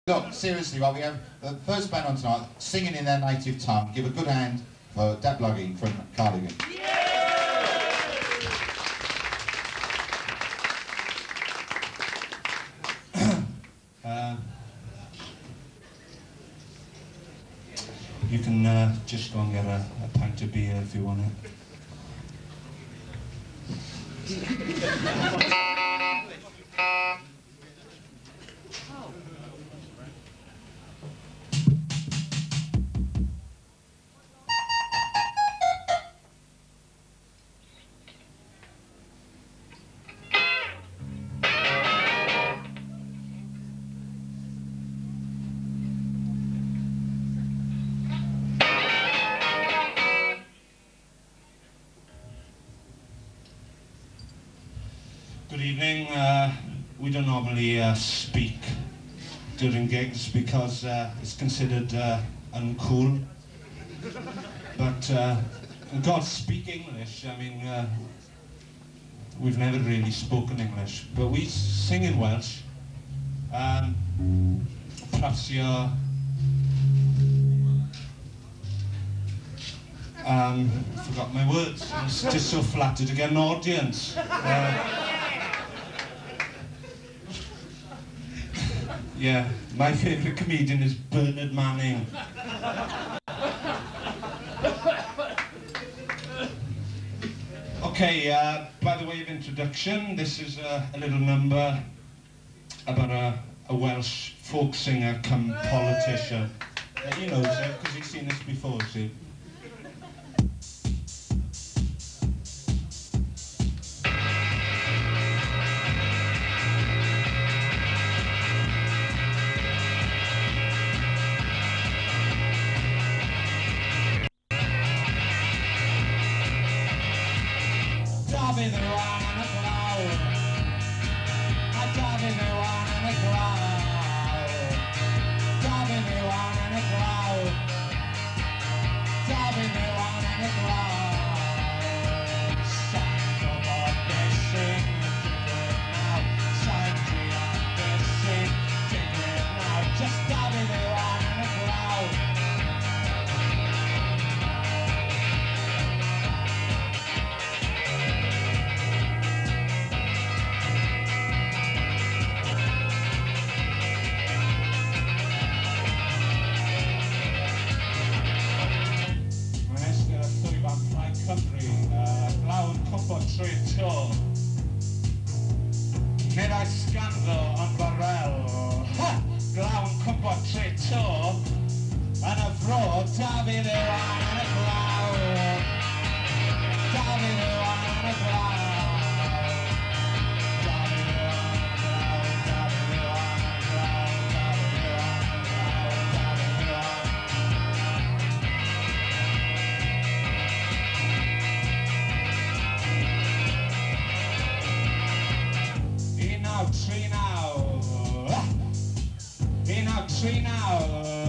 Look, seriously, while we have the first band on tonight singing in their native tongue, give a good hand for Dablogging from Cardigan. You can just go and get a pint of beer if you want it. Good evening. We don't normally speak during gigs because it's considered uncool. But God, speak English. I mean, we've never really spoken English, but we sing in Welsh. Perhaps you're forgot my words. I was just so flattered to get an audience. Yeah, my favourite comedian is Bernard Manning. Okay, by the way of introduction, this is a little number about a Welsh folk singer come politician. He knows it because he's seen this before, see. Dafydd yw an y glaw, a Dafydd yw an y glaw, Dafydd yw an y glaw, Dafydd yw an y glaw. Sa'n gwybod beth sy'n digwydd nawr, sa'n deall beth sy'n digwydd nawr, just Dafydd yw an y glaw. Glawn cwmpo trwy to. Nid oes scanddo ond barel. Glawn cwmpo trwy to. Yn y fro, Dafydd yw an y glaw. Dafydd yw an y glaw. Dafydd yw an y glaw. Dafydd yw an y glaw. Dafydd yw an y glaw. Dafydd yw an y glaw. Tri naw.